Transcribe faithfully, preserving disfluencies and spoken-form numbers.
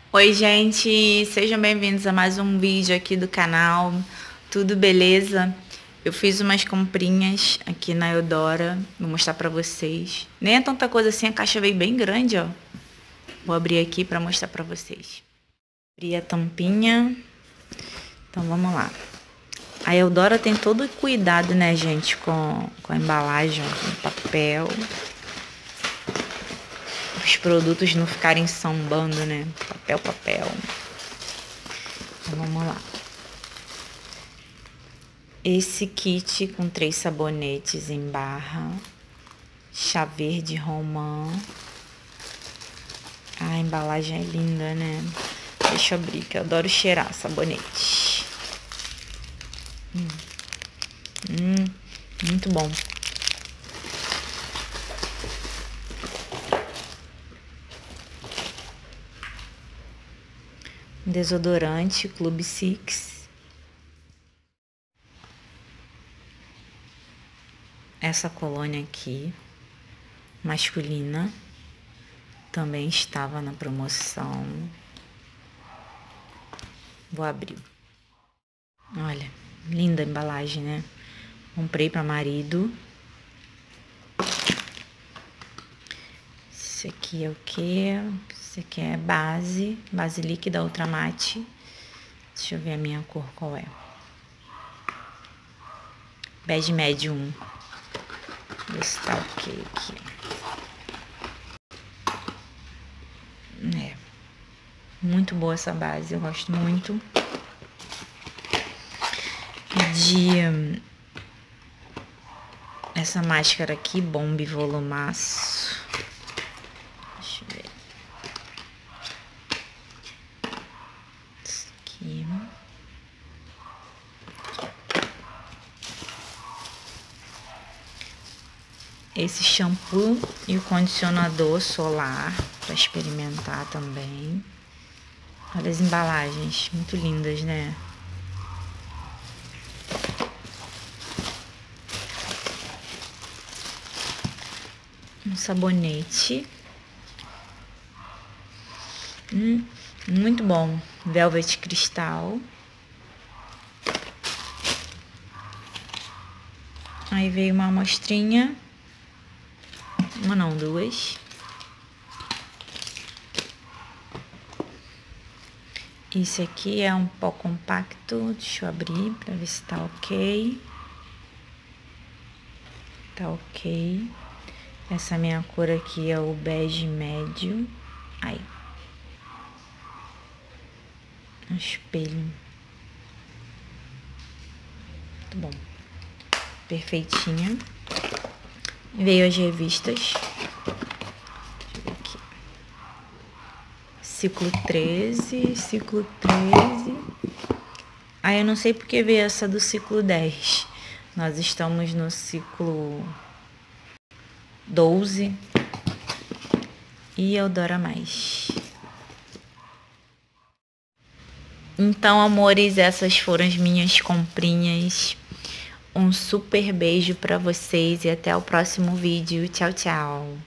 Oi, gente, sejam bem-vindos a mais um vídeo aqui do canal. Tudo beleza? Eu fiz umas comprinhas aqui na Eudora, vou mostrar pra vocês. Nem é tanta coisa assim, a caixa veio bem grande, ó. Vou abrir aqui pra mostrar pra vocês. Abri a tampinha. Então vamos lá. A Eudora tem todo o cuidado, né, gente, com, com a embalagem, com o papel. Os produtos não ficarem sambando, né? Papel, papel. Então, vamos lá. Esse kit com três sabonetes em barra. Chá verde romã. Ah, a embalagem é linda, né? Deixa eu abrir, que eu adoro cheirar sabonete. Hum, hum muito bom. Desodorante Club Six. Essa colônia aqui, masculina, também estava na promoção. Vou abrir. Olha, linda a embalagem, né? Comprei para marido. Esse aqui é o que? Esse aqui é base, base líquida Ultra Mate. Deixa eu ver a minha cor qual é. Bege Medium. Ver se tá ok aqui. É. Muito boa essa base, eu gosto muito. De essa máscara aqui, Bombe Volumaço. Deixa eu ver. Isso aqui. Esse shampoo e o condicionador solar para experimentar também. Olha as embalagens, muito lindas, né? Um sabonete. Hum, muito bom. Velvet Cristal. Aí veio uma amostrinha. Uma não, duas. Esse aqui é um pó compacto. Deixa eu abrir pra ver se tá ok. Tá ok. Essa minha cor aqui é o bege médio. Aí. Um espelho. Muito bom. Perfeitinha. Veio as revistas. Deixa eu ver aqui. Ciclo treze. Ciclo treze. Ah, eu não sei porque veio essa do ciclo dez. Nós estamos no ciclo doze. E Eudora Mais. Então, amores, essas foram as minhas comprinhas. Um super beijo pra vocês e até o próximo vídeo. Tchau, tchau.